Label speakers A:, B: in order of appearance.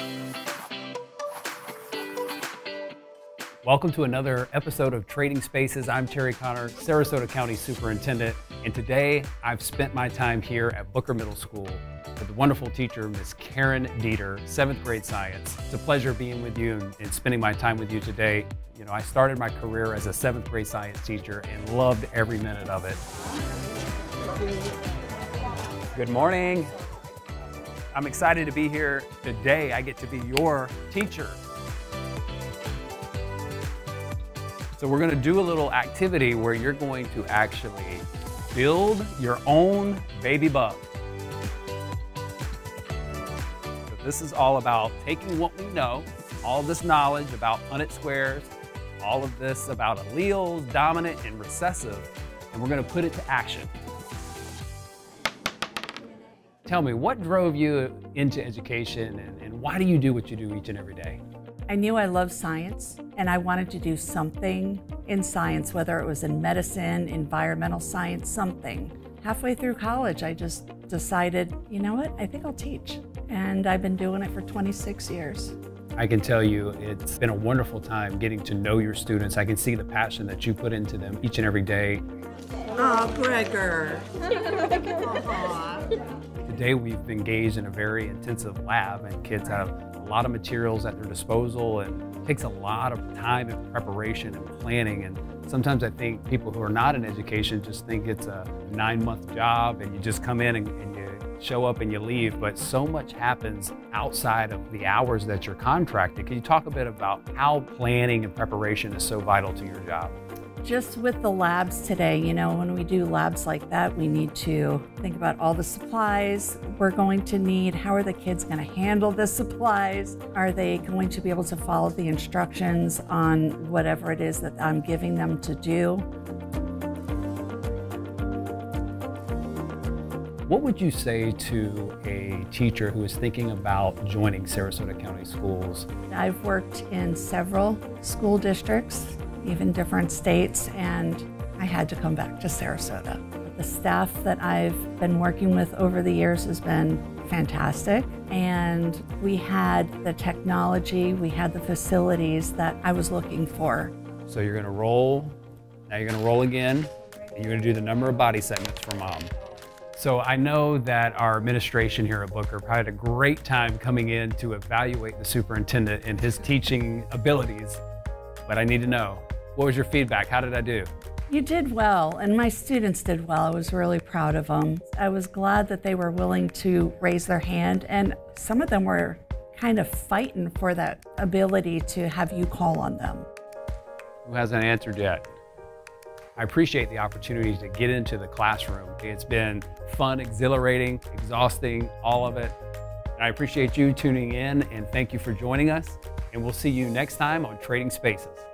A: Welcome to another episode of Trading Spaces. I'm Terry Connor, Sarasota County Superintendent, and today I've spent my time here at Booker Middle School with the wonderful teacher, Miss Karen Dieter, 7th grade science. It's a pleasure being with you and spending my time with you today. You know, I started my career as a 7th grade science teacher and loved every minute of it. Good morning. I'm excited to be here today. I get to be your teacher. So we're going to do a little activity where you're going to actually build your own baby bug. So this is all about taking what we know, all this knowledge about Punnett squares, all of this about alleles, dominant and recessive, and we're going to put it to action. Tell me, what drove you into education and why do you do what you do each and every day?
B: I knew I loved science and I wanted to do something in science, whether it was in medicine, environmental science, something. Halfway through college, I just decided, you know what, I think I'll teach. And I've been doing it for 26 years.
A: I can tell you it's been a wonderful time getting to know your students. I can see the passion that you put into them each and every day.
B: Oh, Gregor.
A: Today we've engaged in a very intensive lab and kids have a lot of materials at their disposal and it takes a lot of time and preparation and planning. And sometimes I think people who are not in education just think it's a 9-month job and you just come in and you show up and you leave, but so much happens outside of the hours that you're contracted. Can you talk a bit about how planning and preparation is so vital to your job?
B: Just with the labs today, you know, when we do labs like that, we need to think about all the supplies we're going to need. How are the kids going to handle the supplies? Are they going to be able to follow the instructions on whatever it is that I'm giving them to do?
A: What would you say to a teacher who is thinking about joining Sarasota County Schools?
B: I've worked in several school districts, even different states, and I had to come back to Sarasota. The staff that I've been working with over the years has been fantastic, and we had the technology, we had the facilities that I was looking for.
A: So you're gonna roll, now you're gonna roll again, and you're gonna do the number of body segments for mom. So I know that our administration here at Booker had a great time coming in to evaluate the superintendent and his teaching abilities, but I need to know, what was your feedback? How did I do?
B: You did well, and my students did well. I was really proud of them. I was glad that they were willing to raise their hand, and some of them were kind of fighting for that ability to have you call on them.
A: Who hasn't answered yet? I appreciate the opportunity to get into the classroom. It's been fun, exhilarating, exhausting, all of it. And I appreciate you tuning in, and thank you for joining us. And we'll see you next time on Trading Spaces.